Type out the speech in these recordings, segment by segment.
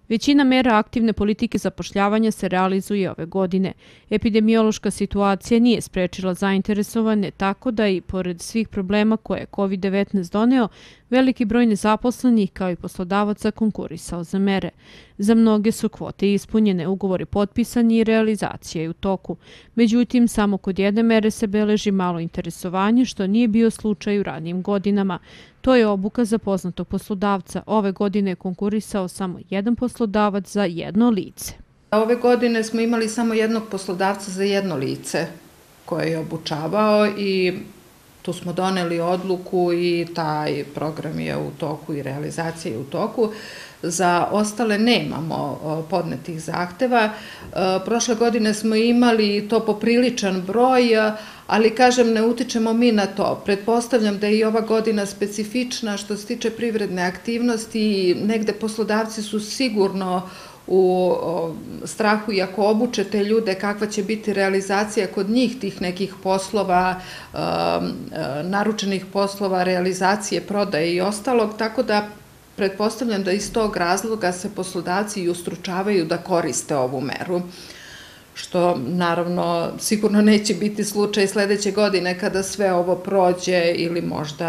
Većina mera aktivne politike zapošljavanja se realizuje ove godine. Epidemiološka situacija nije sprečila zainteresovane, tako da i pored svih problema koje je COVID-19 doneo, veliki broj nezaposlenih kao i poslodavaca konkurisao za mere. Za mnoge su kvote ispunjene, ugovori potpisani i realizacija je u toku. Međutim, samo kod jedne mere se beleži malo interesovanje, što nije bio slučaj u ranijim godinama. To je obuka za poznatog poslodavca. Ove godine je konkurisao samo jedan poslodavac za jedno lice. Ove godine smo imali samo jednog poslodavca za jedno lice koje je obučavao i tu smo doneli odluku i taj program je u toku i realizacija je u toku. Za ostale nemamo podnetih zahteva. Prošle godine smo imali to popriličan broj, ali kažem, ne utičemo mi na to. Pretpostavljam da je i ova godina specifična što se tiče privredne aktivnosti i negde poslodavci su sigurno u strahu i ako obuče te ljude kakva će biti realizacija kod njih tih nekih poslova, naručenih poslova, realizacije, prodaje i ostalog, tako da pretpostavljam da iz tog razloga se poslodavci i ustručavaju da koriste ovu meru, što naravno sigurno neće biti slučaj sledeće godine kada sve ovo prođe ili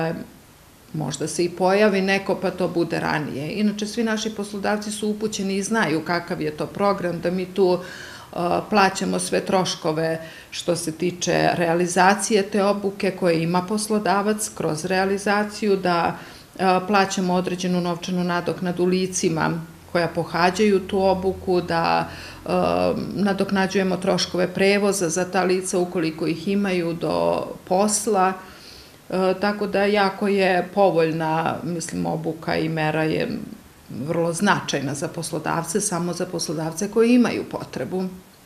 možda se i pojavi neko pa to bude ranije. Inače, svi naši poslodavci su upućeni i znaju kakav je to program, da mi tu plaćamo sve troškove što se tiče realizacije te obuke koje ima poslodavac kroz realizaciju, da plaćamo određenu novčanu nadoknadu licima koja pohađaju tu obuku, da nadoknađujemo troškove prevoza za ta lica ukoliko ih imaju do posla, tako da jako je povoljna, mislim, obuka i mera je vrlo značajna za poslodavce, samo za poslodavce koji imaju potrebu.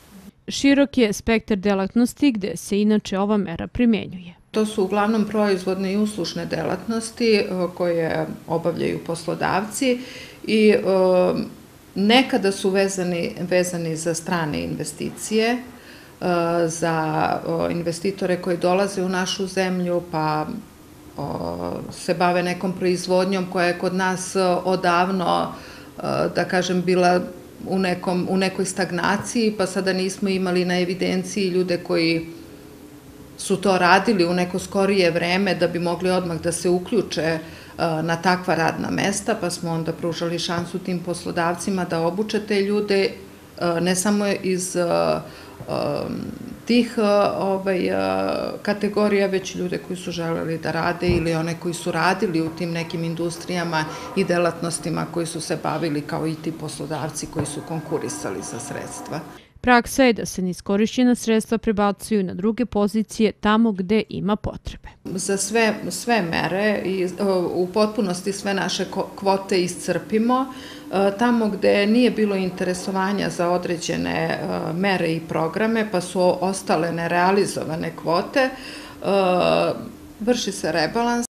Širok je spektar delatnosti gde se inače ova mera primjenjuje. To su uglavnom proizvodne i uslužne delatnosti koje obavljaju poslodavci i nekada su vezani za strane investicije, za investitore koji dolaze u našu zemlju pa se bave nekom proizvodnjom koja je kod nas odavno, da kažem, bila u nekoj stagnaciji, pa sada nismo imali na evidenciji ljude koji su to radili u neko skorije vreme da bi mogli odmah da se uključe na takva radna mesta, pa smo onda pružali šansu tim poslodavcima da obuče te ljude, ne samo iz tih kategorija, već ljude koji su želeli da rade ili one koji su radili u tim nekim industrijama i delatnostima koji su se bavili kao i ti poslodavci koji su konkurisali za sredstva. Praksa je da se neiskorišćena sredstva prebacuju na druge pozicije tamo gde ima potrebe. Za sve mere i u potpunosti sve naše kvote iscrpimo. Tamo gde nije bilo interesovanja za određene mere i programe, pa su ostale nerealizovane kvote, vrši se rebalans.